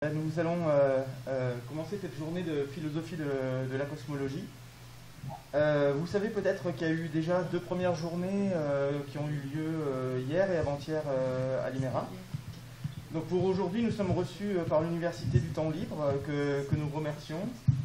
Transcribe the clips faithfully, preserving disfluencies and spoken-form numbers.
Nous allons euh, euh, commencer cette journée de philosophie de, de la cosmologie. Euh, vous savez peut-être qu'il y a eu déjà deux premières journées euh, qui ont eu lieu euh, hier et avant-hier euh, à l'I M E R A. Donc pour aujourd'hui, nous sommes reçus par l'Université du Temps Libre, euh, que, que nous remercions.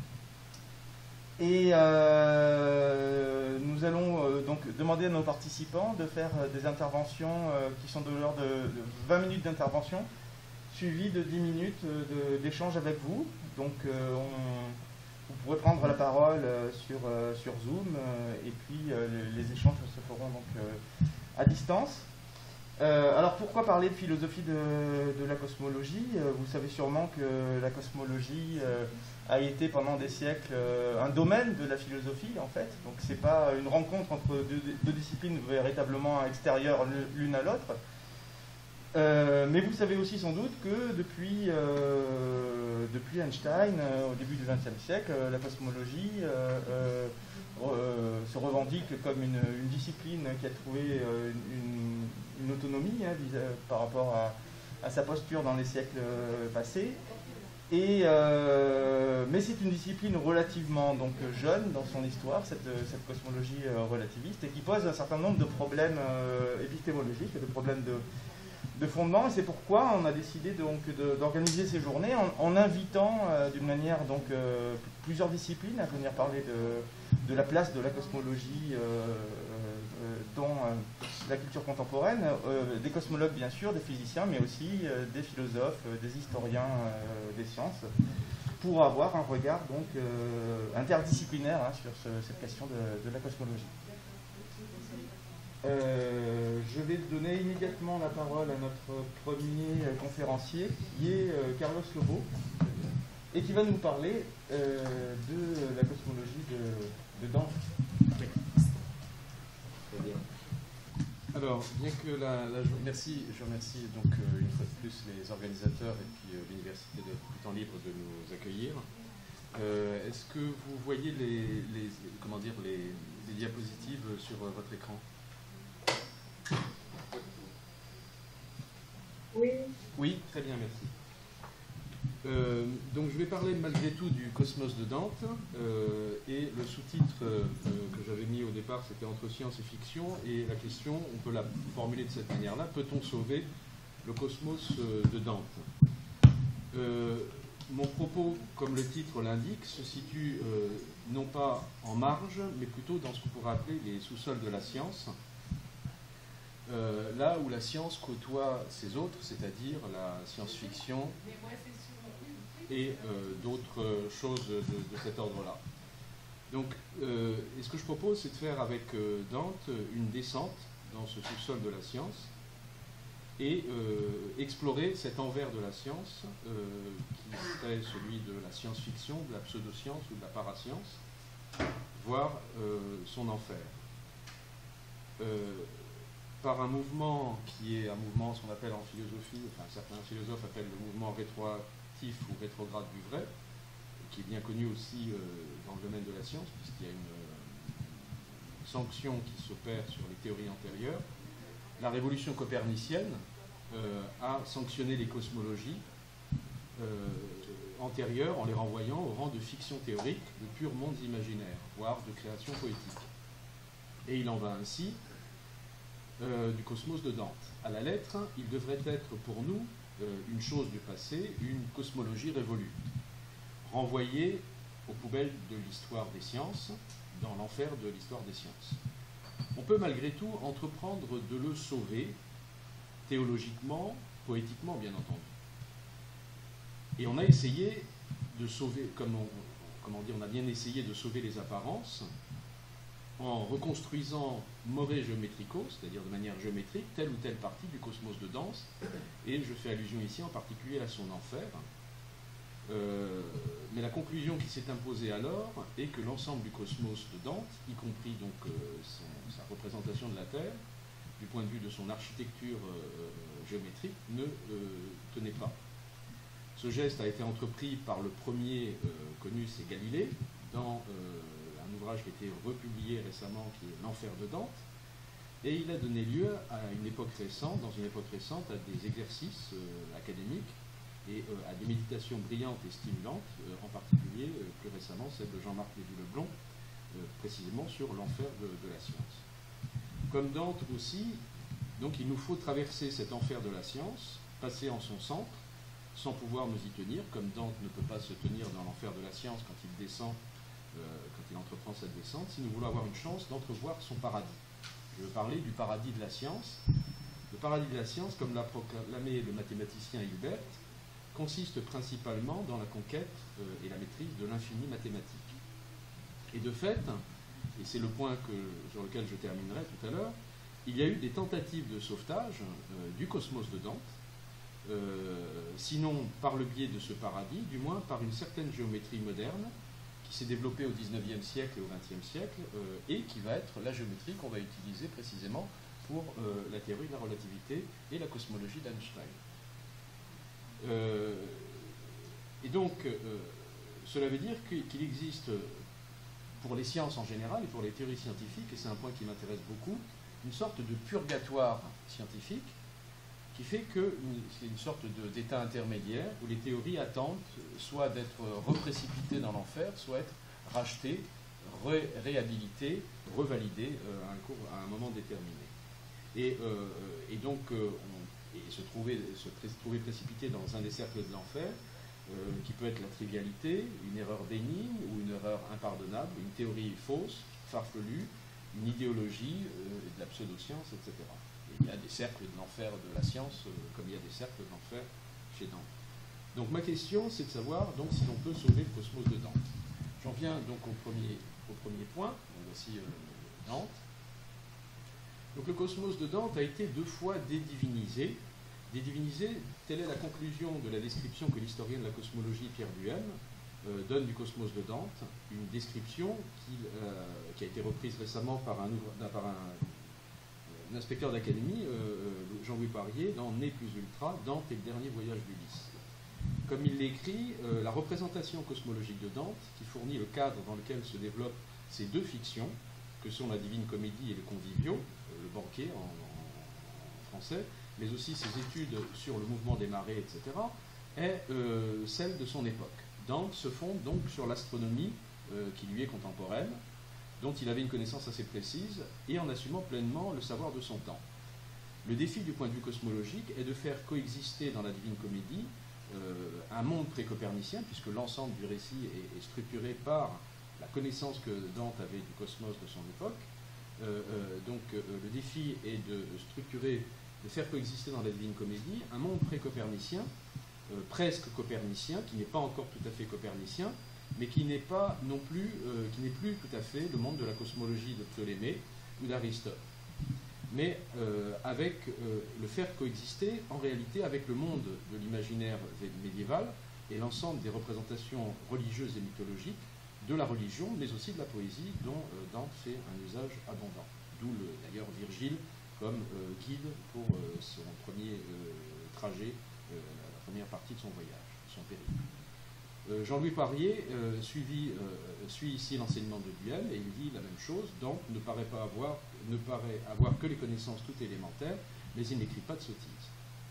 Et euh, nous allons euh, donc demander à nos participants de faire euh, des interventions euh, qui sont de l'ordre de, de vingt minutes d'intervention, suivi de dix minutes d'échange avec vous. Donc euh, on, vous pourrez prendre la parole euh, sur, euh, sur Zoom euh, et puis euh, les, les échanges se feront donc euh, à distance. Euh, alors pourquoi parler de philosophie de, de la cosmologie? euh, Vous savez sûrement que la cosmologie euh, a été pendant des siècles euh, un domaine de la philosophie en fait. Donc c'est pas une rencontre entre deux, deux disciplines véritablement extérieures l'une à l'autre. Euh, mais vous savez aussi sans doute que depuis, euh, depuis Einstein, euh, au début du vingtième siècle, euh, la cosmologie euh, euh, euh, se revendique comme une, une discipline qui a trouvé euh, une, une autonomie hein, par rapport à, à sa posture dans les siècles euh, passés. Et, euh, mais c'est une discipline relativement donc, jeune dans son histoire, cette, cette cosmologie euh, relativiste, et qui pose un certain nombre de problèmes euh, épistémologiques, de problèmes de de fondement, et c'est pourquoi on a décidé d'organiser ces journées en, en invitant euh, d'une manière donc euh, plusieurs disciplines à venir parler de, de la place de la cosmologie euh, euh, dans euh, la culture contemporaine, euh, des cosmologues bien sûr, des physiciens, mais aussi euh, des philosophes, euh, des historiens euh, des sciences, pour avoir un regard donc euh, interdisciplinaire hein, sur ce, cette question de, de la cosmologie. Euh, je vais donner immédiatement la parole à notre premier euh, conférencier, qui est euh, Carlos Lobo, et qui va nous parler euh, de la cosmologie de, de Dante. Oui. Très bien. Alors, bien que la, la merci, je remercie donc euh, une fois de plus les organisateurs et puis euh, l'Université du Temps Libre de nous accueillir. Euh, Est-ce que vous voyez les, les comment dire les, les diapositives sur euh, votre écran? Oui. Oui, très bien, merci. Euh, donc je vais parler malgré tout du Cosmos de Dante, euh, et le sous-titre euh, que j'avais mis au départ, c'était entre science et fiction, et la question, on peut la formuler de cette manière-là: peut-on sauver le Cosmos de Dante? euh, Mon propos, comme le titre l'indique, se situe euh, non pas en marge, mais plutôt dans ce qu'on pourrait appeler les sous-sols de la science. Euh, là où la science côtoie ses autres, c'est-à-dire la science-fiction et euh, d'autres choses de, de cet ordre-là. Donc, euh, et ce que je propose, c'est de faire avec euh, Dante une descente dans ce sous-sol de la science et euh, explorer cet envers de la science euh, qui serait celui de la science-fiction, de la pseudo-science ou de la parascience, voire euh, son enfer. Euh, par un mouvement qui est un mouvement, ce qu'on appelle en philosophie, enfin certains philosophes appellent le mouvement rétroactif ou rétrograde du vrai, qui est bien connu aussi euh, dans le domaine de la science, puisqu'il y a une, une sanction qui s'opère sur les théories antérieures. La révolution copernicienne euh, a sanctionné les cosmologies euh, antérieures en les renvoyant au rang de fiction théorique, de purs mondes imaginaires, voire de création poétique. Et il en va ainsi Euh, du Cosmos de Dante. À la lettre, il devrait être pour nous euh, une chose du passé, une cosmologie révolue, renvoyée aux poubelles de l'histoire des sciences, dans l'enfer de l'histoire des sciences. On peut malgré tout entreprendre de le sauver, théologiquement, poétiquement bien entendu. Et on a essayé de sauver, comme on, comment dire, on a bien essayé de sauver les apparences, en reconstruisant more geometrico, c'est-à-dire de manière géométrique, telle ou telle partie du cosmos de Dante, et je fais allusion ici en particulier à son enfer. Euh, mais la conclusion qui s'est imposée alors est que l'ensemble du cosmos de Dante, y compris donc euh, son, sa représentation de la Terre, du point de vue de son architecture euh, géométrique, ne euh, tenait pas. Ce geste a été entrepris par le premier euh, connu, c'est Galilée, dans euh, un ouvrage qui a été republié récemment, qui est L'Enfer de Dante, et il a donné lieu à une époque récente, dans une époque récente, à des exercices euh, académiques et euh, à des méditations brillantes et stimulantes, euh, en particulier, euh, plus récemment, celle de Jean-Marc Lévy-Leblond, euh, précisément sur l'enfer de, de la science. Comme Dante aussi, donc il nous faut traverser cet enfer de la science, passer en son centre, sans pouvoir nous y tenir, comme Dante ne peut pas se tenir dans l'enfer de la science quand il descend, euh, quand il entreprend cette descente, si nous voulons avoir une chance d'entrevoir son paradis. Je veux parler du paradis de la science. Le paradis de la science, comme l'a proclamé le mathématicien Hilbert, consiste principalement dans la conquête euh, et la maîtrise de l'infini mathématique. Et de fait, et c'est le point que, sur lequel je terminerai tout à l'heure, il y a eu des tentatives de sauvetage euh, du cosmos de Dante, euh, sinon par le biais de ce paradis, du moins par une certaine géométrie moderne qui s'est développée au dix-neuvième siècle et au vingtième siècle, euh, et qui va être la géométrie qu'on va utiliser précisément pour euh, la théorie de la relativité et la cosmologie d'Einstein. Euh, et donc, euh, cela veut dire qu'il existe, pour les sciences en général et pour les théories scientifiques, et c'est un point qui m'intéresse beaucoup, une sorte de purgatoire scientifique qui fait que c'est une sorte d'état intermédiaire où les théories attendent soit d'être reprécipitées dans l'enfer, soit être rachetées, ré réhabilitées, revalidées euh, à, un cours, à un moment déterminé. Et, euh, et donc, euh, on, et se, trouver, se pré trouver précipité dans un des cercles de l'enfer, euh, qui peut être la trivialité, une erreur bénigne ou une erreur impardonnable, une théorie fausse, farfelue, une idéologie, euh, de la pseudo-science, et cetera. Et il y a des cercles de l'enfer de la science, euh, comme il y a des cercles de l'enfer chez Dante. Donc ma question, c'est de savoir donc, si l'on peut sauver le cosmos de Dante. J'en viens donc au premier, au premier point. Donc, voici euh, Dante. Donc le cosmos de Dante a été deux fois dédivinisé. Dédivinisé, telle est la conclusion de la description que l'historien de la cosmologie Pierre Duhem euh, donne du cosmos de Dante, une description qui, euh, qui a été reprise récemment par un, par un, un inspecteur d'académie, euh, Jean-Louis Parier, dans Né plus ultra, Dante et le dernier voyage d'Ulysse. Comme il l'écrit, euh, la représentation cosmologique de Dante, qui fournit le cadre dans lequel se développent ces deux fictions, que sont la Divine Comédie et le Convivio, euh, le banquet en, en français, mais aussi ses études sur le mouvement des marées, et cetera, est euh, celle de son époque. Dante se fonde donc sur l'astronomie euh, qui lui est contemporaine, dont il avait une connaissance assez précise, et en assumant pleinement le savoir de son temps. Le défi du point de vue cosmologique est de faire coexister dans la Divine Comédie euh, un monde pré-copernicien, puisque l'ensemble du récit est, est structuré par la connaissance que Dante avait du cosmos de son époque. Euh, euh, donc euh, le défi est de structurer, de faire coexister dans la Divine Comédie un monde pré-copernicien, euh, presque copernicien, qui n'est pas encore tout à fait copernicien, mais qui n'est pas non plus, euh, qui n'est plus tout à fait le monde de la cosmologie de Ptolémée ou d'Aristote, mais euh, avec euh, le faire coexister en réalité avec le monde de l'imaginaire médiéval et l'ensemble des représentations religieuses et mythologiques de la religion, mais aussi de la poésie dont euh, Dante fait un usage abondant. D'où d'ailleurs Virgile comme euh, guide pour euh, son premier euh, trajet, euh, la première partie de son voyage, son périple. Euh, Jean-Louis Parier euh, suivi, euh, suit ici l'enseignement de Duhem et il dit la même chose. Dante ne paraît pas avoir, ne paraît avoir que les connaissances tout élémentaires, mais il n'écrit pas de sottises.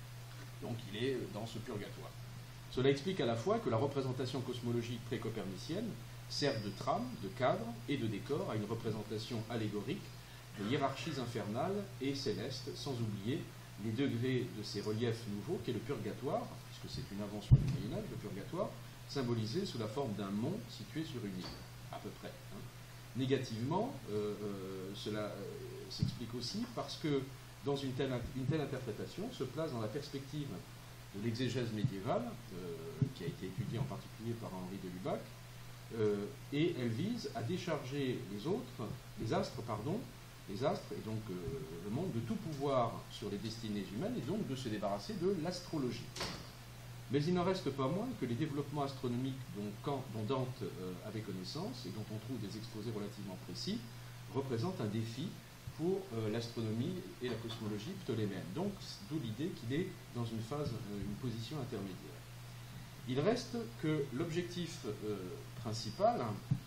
Donc il est dans ce purgatoire. Cela explique à la fois que la représentation cosmologique pré-copernicienne sert de trame, de cadre et de décor à une représentation allégorique de hiérarchies infernales et célestes, sans oublier les degrés de ces reliefs nouveaux qu'est le purgatoire, puisque c'est une invention du Moyen-Âge, le purgatoire, symbolisé sous la forme d'un mont situé sur une île, à peu près. Hein. Négativement, euh, euh, cela euh, s'explique aussi parce que dans une telle, une telle interprétation se place dans la perspective de l'exégèse médiévale, euh, qui a été étudiée en particulier par Henri de Lubac, euh, et elle vise à décharger les autres, les astres, pardon, les astres, et donc euh, le monde, de tout pouvoir sur les destinées humaines, et donc de se débarrasser de l'astrologie. Mais il n'en reste pas moins que les développements astronomiques dont, quand, dont Dante euh, avait connaissance, et dont on trouve des exposés relativement précis, représentent un défi pour euh, l'astronomie et la cosmologie ptoléméenne. Donc, d'où l'idée qu'il est dans une phase, euh, une position intermédiaire. Il reste que l'objectif euh, principal,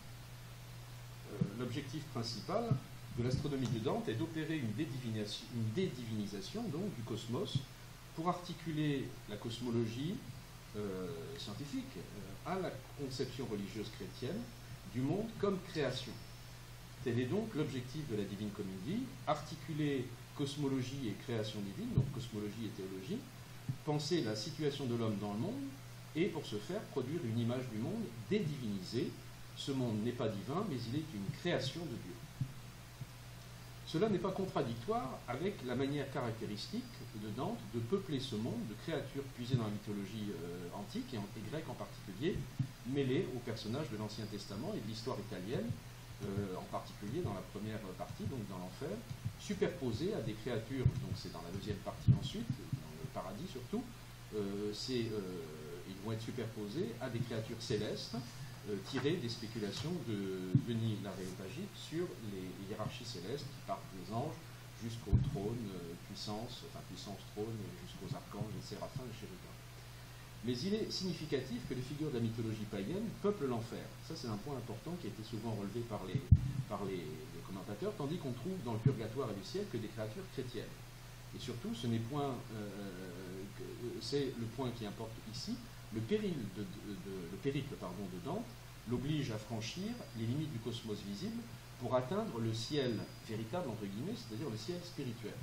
euh, l'objectif principal de l'astronomie de Dante est d'opérer une dédivinisation, une dédivinisation donc, du cosmos pour articuler la cosmologie euh, scientifique euh, à la conception religieuse chrétienne du monde comme création. Tel est donc l'objectif de la Divine Comédie, articuler cosmologie et création divine, donc cosmologie et théologie, penser la situation de l'homme dans le monde, et pour ce faire, produire une image du monde dédivinisée. Ce monde n'est pas divin, mais il est une création de Dieu. Cela n'est pas contradictoire avec la manière caractéristique de Dante de peupler ce monde de créatures puisées dans la mythologie euh, antique, et, en, et grecque en particulier, mêlées aux personnages de l'Ancien Testament et de l'histoire italienne, euh, en particulier dans la première partie, donc dans l'enfer, superposées à des créatures, donc c'est dans la deuxième partie ensuite, dans le paradis surtout, euh, c'est, euh, ils vont être superposés à des créatures célestes, Euh, tiré des spéculations de Denis l'Aréopagite sur les hiérarchies célestes qui partent des anges jusqu'au trône, euh, puissance, enfin puissance trône, jusqu'aux archanges, les séraphins, les chérubins. Mais il est significatif que les figures de la mythologie païenne peuplent l'enfer. Ça, c'est un point important qui a été souvent relevé par les, par les, les commentateurs, tandis qu'on trouve dans le purgatoire et le ciel que des créatures chrétiennes. Et surtout, ce n'est point, euh, que, c'est le point qui importe ici. Le, péril de, de, de, le périple pardon, de Dante l'oblige à franchir les limites du cosmos visible pour atteindre le ciel véritable, entre guillemets, c'est-à-dire le ciel spirituel.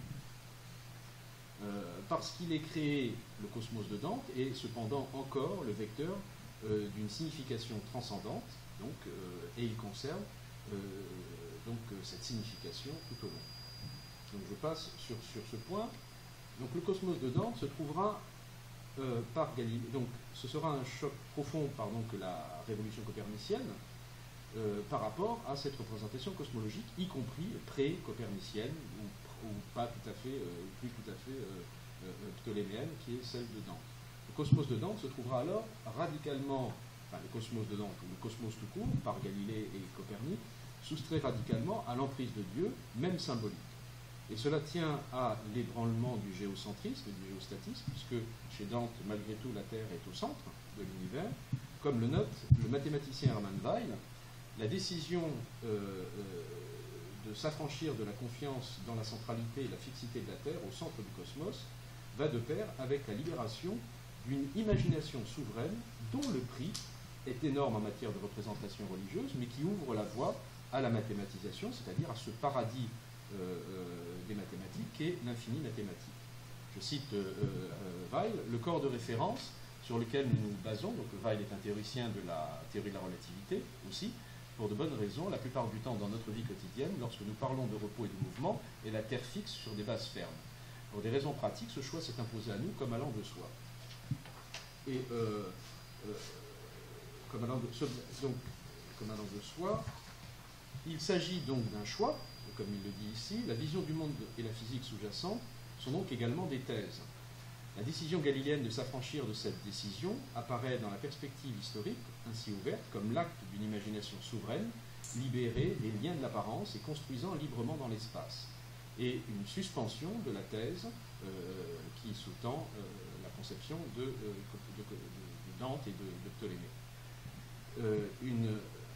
Euh, parce qu'il est créé, le cosmos de Dante est cependant encore le vecteur euh, d'une signification transcendante, donc, euh, et il conserve euh, donc, cette signification tout au long. Donc je passe sur, sur ce point. Donc le cosmos de Dante se trouvera Euh, par Galilée. Donc, ce sera un choc profond pardon, que la révolution copernicienne euh, par rapport à cette représentation cosmologique, y compris pré-copernicienne ou, ou pas tout à fait, euh, plus tout à fait euh, euh, ptoléméenne, qui est celle de Dante. Le cosmos de Dante se trouvera alors radicalement, enfin le cosmos de Dante, ou le cosmos tout court, par Galilée et Copernic, soustrait radicalement à l'emprise de Dieu, même symbolique. Et cela tient à l'ébranlement du géocentrisme et du géostatisme, puisque chez Dante, malgré tout, la Terre est au centre de l'univers. Comme le note le mathématicien Hermann Weyl, la décision euh, euh, de s'affranchir de la confiance dans la centralité et la fixité de la Terre au centre du cosmos va de pair avec la libération d'une imagination souveraine dont le prix est énorme en matière de représentation religieuse, mais qui ouvre la voie à la mathématisation, c'est-à-dire à ce paradis Euh, euh, des mathématiques, qui est l'infini mathématique. Je cite euh, euh, Weyl, le corps de référence sur lequel nous nous basons, donc Weyl est un théoricien de la théorie de la relativité aussi, pour de bonnes raisons, la plupart du temps dans notre vie quotidienne, lorsque nous parlons de repos et de mouvement, est la Terre fixe sur des bases fermes. Pour des raisons pratiques, ce choix s'est imposé à nous comme allant de soi. Et euh, euh, comme allant de, donc, comme allant de soi, il s'agit donc d'un choix. Comme il le dit ici, la vision du monde et la physique sous-jacente sont donc également des thèses. La décision galiléenne de s'affranchir de cette décision apparaît dans la perspective historique, ainsi ouverte, comme l'acte d'une imagination souveraine, libérée des liens de l'apparence et construisant librement dans l'espace, et une suspension de la thèse euh, qui sous-tend euh, la conception de, euh, de, de, de Dante et de, de Ptolémée. Euh, une...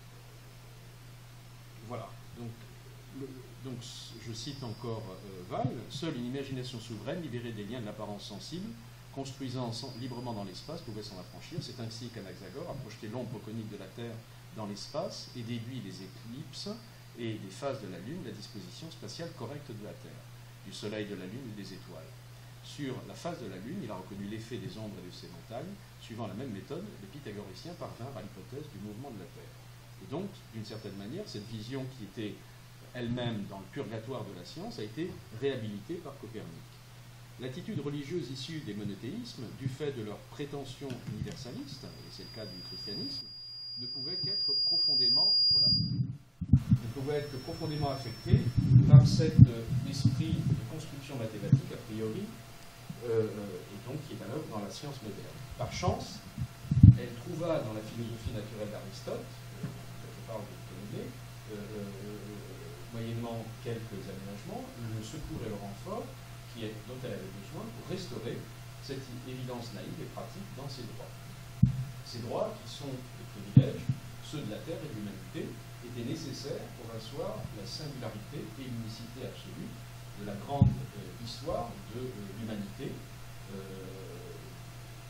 Voilà. Donc, Le, donc, je cite encore euh, Weyl, seule une imagination souveraine, libérée des liens de l'apparence sensible, construisant sans, librement dans l'espace, pouvait s'en affranchir. C'est ainsi qu'Anaxagore a projeté l'ombre conique de la Terre dans l'espace et déduit des éclipses et des phases de la Lune, la disposition spatiale correcte de la Terre, du Soleil, de la Lune et des étoiles. Sur la phase de la Lune, il a reconnu l'effet des ombres et de ses montagnes. Suivant la même méthode, les pythagoriciens parvinrent à l'hypothèse du mouvement de la Terre. Et donc, d'une certaine manière, cette vision qui était elle-même dans le purgatoire de la science, a été réhabilitée par Copernic. L'attitude religieuse issue des monothéismes, du fait de leur prétention universaliste, et c'est le cas du christianisme, ne pouvait qu'être profondément, voilà, ne pouvait être profondément affectée par cet euh, esprit de construction mathématique, a priori, euh, et donc qui est à l'œuvre dans la science moderne. Par chance, elle trouva dans la philosophie naturelle d'Aristote, euh, je parle de Ptolémée, euh, moyennant quelques aménagements, le secours et le renfort qui est, dont elle avait besoin pour restaurer cette évidence naïve et pratique dans ses droits. Ces droits, qui sont des privilèges, ceux de la Terre et de l'humanité, étaient nécessaires pour asseoir la singularité et l'unicité absolue de la grande euh, histoire de euh, l'humanité, euh,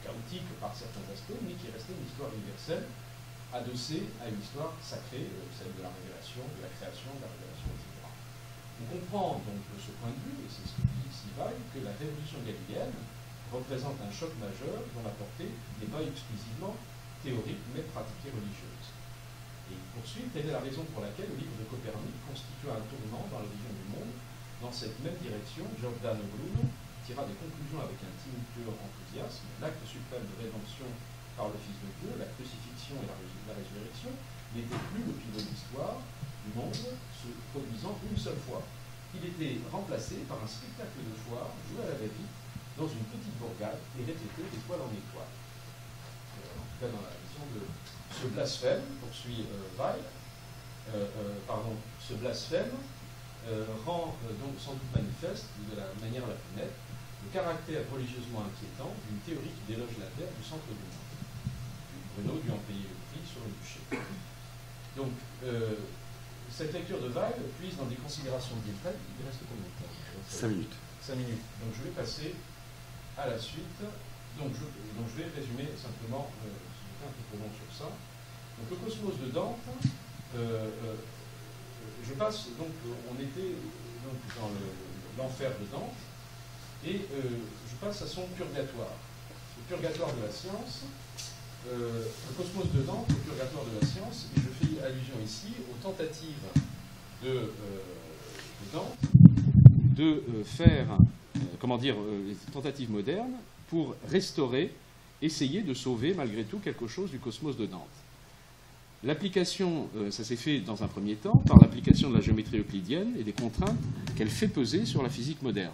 chaotique par certains aspects, mais qui est restée une histoire universelle, adossée à une histoire sacrée, celle de la révélation, de la création, de la révélation, et cetera. On comprend donc de ce point de vue, et c'est ce que dit ici Weil, que la révolution galiléenne représente un choc majeur dont la portée n'est pas exclusivement théorique, mais pratique et religieuse. Et il poursuit, telle est la raison pour laquelle le livre de Copernic constitua un tournant dans la vision du monde. Dans cette même direction, Giordano Bruno tira des conclusions avec un tumultueux enthousiasme. L'acte suprême de rédemption par le Fils de Dieu, la crucifixion et la, la résurrection, n'était plus le pivot de l'histoire du monde se produisant une seule fois. Il était remplacé par un spectacle de foire joué à la va-vite dans une petite bourgade et répété d'étoile en étoile. Euh, en tout cas, dans la vision de ce blasphème, poursuit euh, Weil, euh, euh, pardon, ce blasphème euh, rend euh, donc sans doute manifeste, de la manière la plus nette, le caractère religieusement inquiétant d'une théorie qui déloge la Terre du centre du monde. Bruno dut en payer le prix sur le bûcher. Donc, euh, cette lecture de Weil puise dans des considérations d'Ilfred. Il reste combien de temps? Cinq minutes. Cinq minutes. Donc, je vais passer à la suite. Donc, je, donc, je vais résumer simplement, euh, c'était un peu trop long sur ça. Donc, le cosmos de Dante, euh, euh, je passe, donc, on était donc, dans l'enfer le, de Dante, et euh, je passe à son purgatoire. Le purgatoire de la science. Euh, le cosmos de Dante, le purgatoire de la science, et je fais allusion ici aux tentatives de, euh, de Dante de euh, faire, euh, comment dire, euh, les tentatives modernes pour restaurer, essayer de sauver malgré tout quelque chose du cosmos de Dante. L'application, euh, ça s'est fait dans un premier temps par l'application de la géométrie euclidienne et des contraintes qu'elle fait peser sur la physique moderne.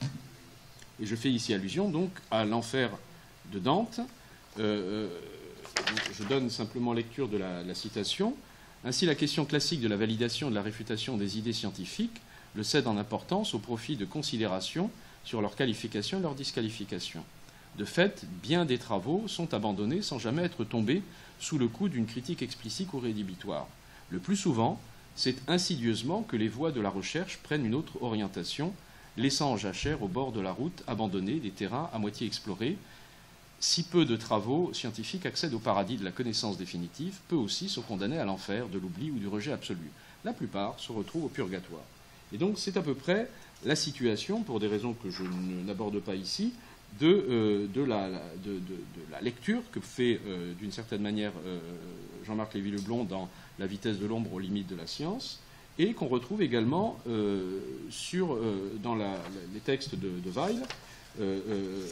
Et je fais ici allusion donc à l'enfer de Dante. Euh, je donne simplement lecture de la, la citation. Ainsi, la question classique de la validation et de la réfutation des idées scientifiques le cède en importance au profit de considérations sur leur qualification et leur disqualification. De fait, bien des travaux sont abandonnés sans jamais être tombés sous le coup d'une critique explicite ou rédhibitoire. Le plus souvent, c'est insidieusement que les voies de la recherche prennent une autre orientation, laissant en jachère au bord de la route abandonnée des terrains à moitié explorés. Si peu de travaux scientifiques accèdent au paradis de la connaissance définitive, peu aussi sont condamnés à l'enfer de l'oubli ou du rejet absolu. La plupart se retrouvent au purgatoire. Et donc c'est à peu près la situation, pour des raisons que je n'aborde pas ici, de, euh, de, la, de, de, de la lecture que fait euh, d'une certaine manière euh, Jean-Marc Lévy-Leblond dans La vitesse de l'ombre aux limites de la science, et qu'on retrouve également euh, sur, euh, dans la, les textes de, de Weil, euh, euh,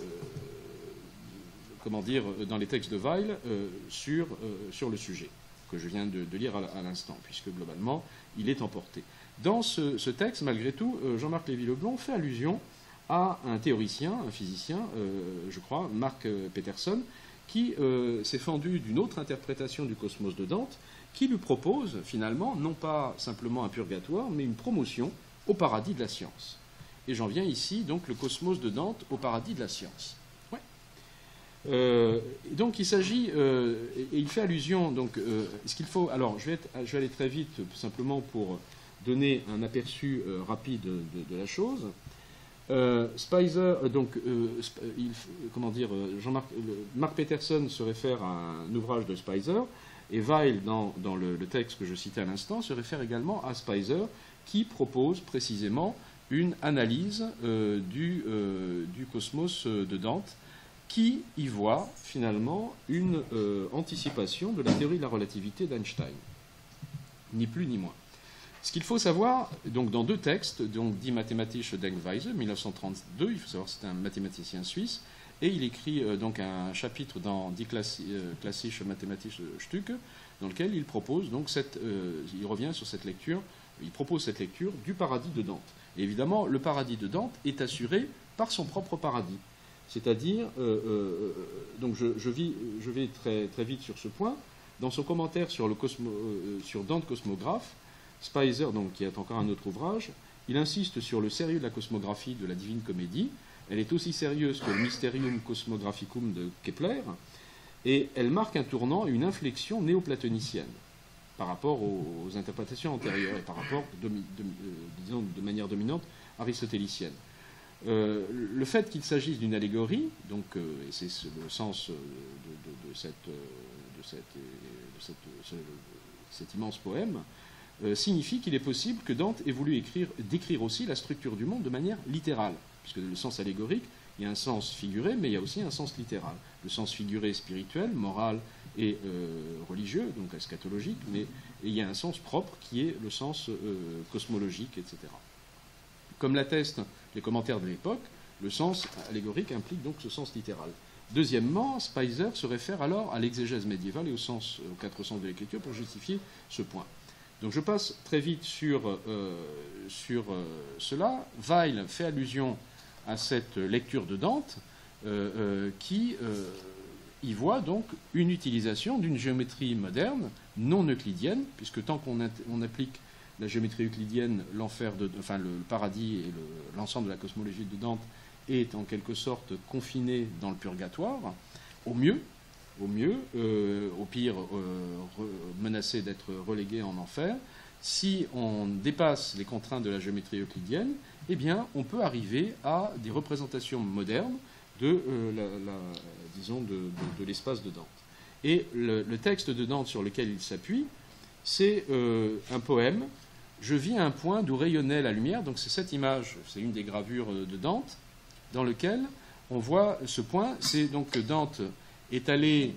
comment dire, dans les textes de Weil euh, sur, euh, sur le sujet, que je viens de, de lire à, à l'instant, puisque globalement, il est emporté. Dans ce, ce texte, malgré tout, euh, Jean-Marc Lévy-Leblond fait allusion à un théoricien, un physicien, euh, je crois, Mark Peterson, qui euh, s'est fendu d'une autre interprétation du cosmos de Dante, qui lui propose, finalement, non pas simplement un purgatoire, mais une promotion au paradis de la science. Et j'en viens ici, donc, le cosmos de Dante au paradis de la science. Ouais. Euh, donc, il s'agit, euh, et il fait allusion, donc, euh, ce qu'il faut... Alors, je vais, être, je vais aller très vite, simplement pour donner un aperçu euh, rapide de, de, de la chose. Euh, Speiser, euh, donc, euh, il, comment dire, Jean-Marc, Mark Peterson se réfère à un ouvrage de Speiser, et Weil, dans, dans le, le texte que je citais à l'instant, se réfère également à Speiser, qui propose précisément une analyse euh, du, euh, du cosmos de Dante, qui y voit finalement une euh, anticipation de la théorie de la relativité d'Einstein, ni plus ni moins. Ce qu'il faut savoir, donc dans deux textes, donc Die mathematische Denkweise, mille neuf cent trente-deux, il faut savoir que c'est un mathématicien suisse, et il écrit euh, donc un chapitre dans Die klassische mathematische Stücke, dans lequel il propose donc cette, euh, il revient sur cette lecture, il propose cette lecture du paradis de Dante. Et évidemment, le paradis de Dante est assuré par son propre paradis. C'est-à-dire, euh, euh, donc je, je, vis, je vais très, très vite sur ce point, dans son commentaire sur, le cosmo, euh, sur Dante cosmographe, Speiser, donc, qui est encore un autre ouvrage, il insiste sur le sérieux de la cosmographie de la Divine Comédie. Elle est aussi sérieuse que le Mysterium Cosmographicum de Kepler, et elle marque un tournant et une inflexion néoplatonicienne par rapport aux, aux interprétations antérieures et par rapport, de, de, de, disons, de manière dominante, aristotélicienne. Euh, le fait qu'il s'agisse d'une allégorie, donc, euh, et c'est le sens de, de, de, cette, de, cette, de cette, ce, cet immense poème, euh, signifie qu'il est possible que Dante ait voulu écrire, décrire aussi la structure du monde de manière littérale, puisque le sens allégorique, il y a un sens figuré, mais il y a aussi un sens littéral. Le sens figuré spirituel, moral et euh, religieux, donc eschatologique, mais il y a un sens propre qui est le sens euh, cosmologique, et cetera. Comme l'attestent les commentaires de l'époque, le sens allégorique implique donc ce sens littéral. Deuxièmement, Speiser se réfère alors à l'exégèse médiévale et au sens, aux quatre sens de l'écriture pour justifier ce point. Donc je passe très vite sur, euh, sur euh, cela. Weil fait allusion à cette lecture de Dante euh, euh, qui euh, y voit donc une utilisation d'une géométrie moderne, non euclidienne, puisque tant qu'on on applique la géométrie euclidienne, l'enfer de, enfin le, le paradis et l'ensemble le, de la cosmologie de Dante est en quelque sorte confiné dans le purgatoire, au mieux, au mieux, euh, au pire euh, re, menacé d'être relégué en enfer. Si on dépasse les contraintes de la géométrie euclidienne, eh bien, on peut arriver à des représentations modernes de, euh, la, la, disons, de, de, de l'espace de Dante. Et le, le texte de Dante sur lequel il s'appuie, c'est euh, un poème. Je vis à un point d'où rayonnait la lumière. Donc c'est cette image, c'est une des gravures de Dante, dans lequel on voit ce point. C'est donc que Dante est allé,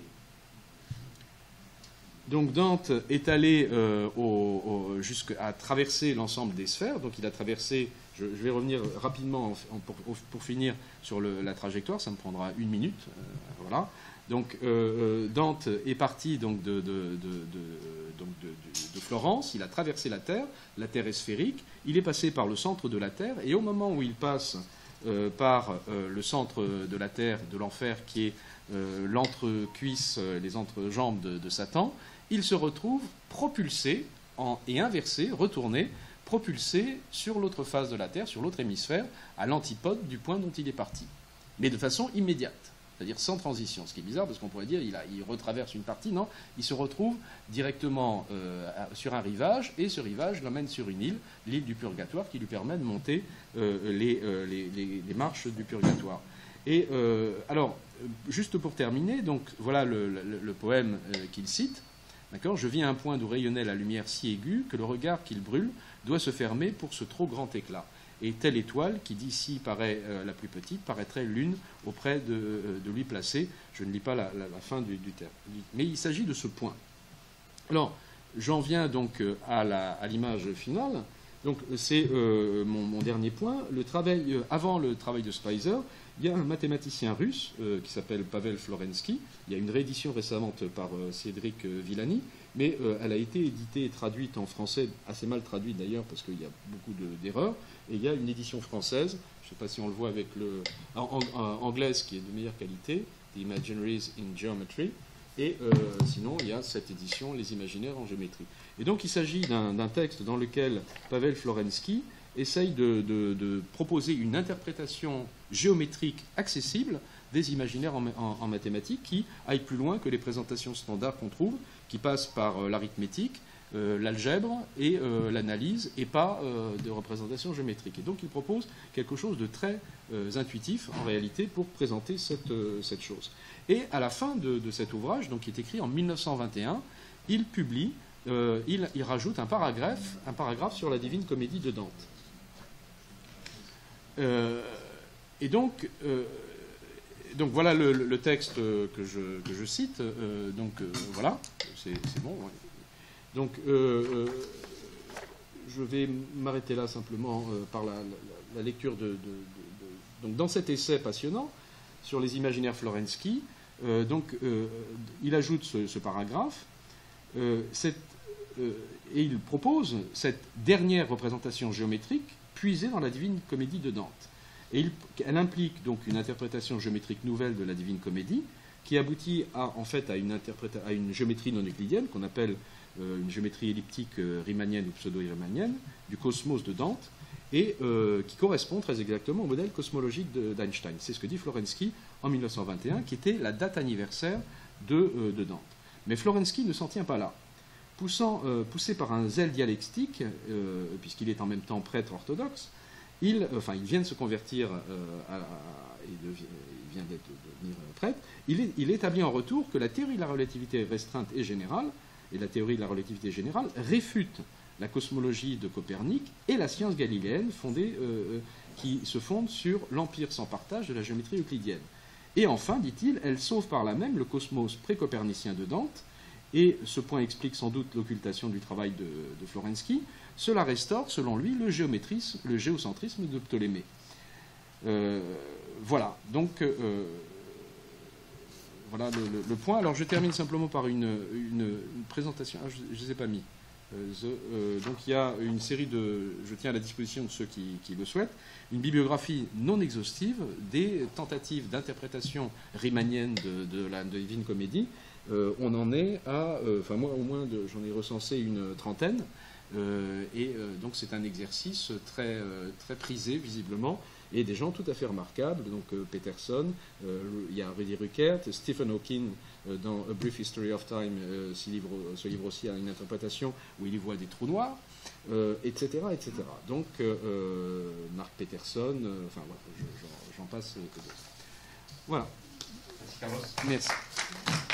donc Dante est allé euh, au, au, jusqu'à traverser l'ensemble des sphères. Donc il a traversé. Je, je vais revenir rapidement en, en, pour, pour finir sur le, la trajectoire. Ça me prendra une minute. Euh, voilà. Donc euh, Dante est parti donc, de, de, de, de, donc de, de, de Florence, il a traversé la Terre, la Terre est sphérique, il est passé par le centre de la Terre, et au moment où il passe euh, par euh, le centre de la Terre, de l'enfer, qui est euh, l'entrecuisse, les entrejambes de, de Satan, il se retrouve propulsé en, et inversé, retourné, propulsé sur l'autre face de la Terre, sur l'autre hémisphère, à l'antipode du point dont il est parti, mais de façon immédiate. C'est-à-dire sans transition, ce qui est bizarre parce qu'on pourrait dire il, a, il retraverse une partie, non, il se retrouve directement euh, sur un rivage et ce rivage l'emmène sur une île, l'île du Purgatoire, qui lui permet de monter euh, les, euh, les, les, les marches du Purgatoire. Et euh, alors, juste pour terminer, donc voilà le, le, le poème euh, qu'il cite. D'accord, je vis à un point d'où rayonnait la lumière si aiguë que le regard qu'il brûle doit se fermer pour ce trop grand éclat. Et telle étoile, qui d'ici paraît euh, la plus petite, paraîtrait l'une auprès de, euh, de lui placée. Je ne lis pas la, la, la fin du, du terme. Mais il s'agit de ce point. Alors, j'en viens donc à, la, à l'image finale. Donc, c'est euh, mon, mon dernier point. Le travail, euh, avant le travail de Speiser, il y a un mathématicien russe euh, qui s'appelle Pavel Florensky. Il y a une réédition récemment par euh, Cédric Villani, mais euh, elle a été éditée et traduite en français, assez mal traduite d'ailleurs, parce qu'il y a beaucoup de, d'erreurs. Et il y a une édition française, je ne sais pas si on le voit avec le... En, en, en, anglaise, qui est de meilleure qualité, The Imaginaries in Geometry. Et euh, sinon, il y a cette édition, Les Imaginaires en géométrie. Et donc, il s'agit d'un, d'un texte dans lequel Pavel Florensky essaye de, de, de proposer une interprétation géométrique accessible des imaginaires en, en, en mathématiques qui aillent plus loin que les présentations standards qu'on trouve, qui passent par euh, l'arithmétique, euh, l'algèbre et euh, l'analyse, et pas euh, de représentation géométrique. Et donc, il propose quelque chose de très euh, intuitif, en réalité, pour présenter cette, euh, cette chose. Et à la fin de, de cet ouvrage, donc, qui est écrit en mille neuf cent vingt et un, il publie, euh, il, il rajoute un paragraphe, un paragraphe sur la Divine Comédie de Dante. Euh, et donc, euh, donc voilà le, le texte que je, que je cite. Euh, donc euh, voilà, c'est, c'est bon. Ouais. Donc euh, euh, je vais m'arrêter là simplement euh, par la, la, la lecture de, de, de, de... Donc dans cet essai passionnant sur les imaginaires Florensky, euh, donc euh, il ajoute ce, ce paragraphe euh, cette, euh, et il propose cette dernière représentation géométrique puisée dans la Divine Comédie de Dante. Et il, elle implique donc une interprétation géométrique nouvelle de la Divine Comédie qui aboutit à, en fait à une, interpréta- à une géométrie non euclidienne qu'on appelle euh, une géométrie elliptique euh, riemannienne ou pseudo-riemannienne du cosmos de Dante et euh, qui correspond très exactement au modèle cosmologique de, d'Einstein. C'est ce que dit Florensky en mille neuf cent vingt et un, qui était la date anniversaire de, euh, de Dante. Mais Florensky ne s'en tient pas là. Poussant, euh, poussé par un zèle dialectique, euh, puisqu'il est en même temps prêtre orthodoxe, il, enfin, il vient de se convertir, euh, à, à, il, devient, il vient d'être, de devenir prêtre, il, est, il établit en retour que la théorie de la relativité restreinte et générale, et la théorie de la relativité générale, réfute la cosmologie de Copernic et la science galiléenne fondée, euh, qui se fonde sur l'empire sans partage de la géométrie euclidienne. Et enfin, dit-il, elle sauve par là même le cosmos pré-copernicien de Dante, et ce point explique sans doute l'occultation du travail de, de Florensky. Cela restaure, selon lui, le, géométrisme, le géocentrisme de Ptolémée. Euh, voilà, donc euh, voilà le, le, le point. Alors je termine simplement par une, une, une présentation. Ah, je ne les ai pas mis. Euh, the, euh, donc il y a une série de... Je tiens à la disposition de ceux qui, qui le souhaitent. Une bibliographie non exhaustive des tentatives d'interprétation riemannienne de, de la de Divine Comédie. Euh, on en est à... Euh, enfin moi au moins de, j'en ai recensé une trentaine. Euh, et euh, donc c'est un exercice très, euh, très prisé visiblement, et des gens tout à fait remarquables, donc euh, Peterson, euh, il y a Rudy Ruckert, Stephen Hawking euh, dans A Brief History of Time, euh, ce, livre, ce livre aussi a une interprétation où il y voit des trous noirs, euh, et cetera, et cetera. Donc euh, Mark Peterson, euh, enfin voilà, j'en passe. Euh, voilà. Merci Carlos. Merci.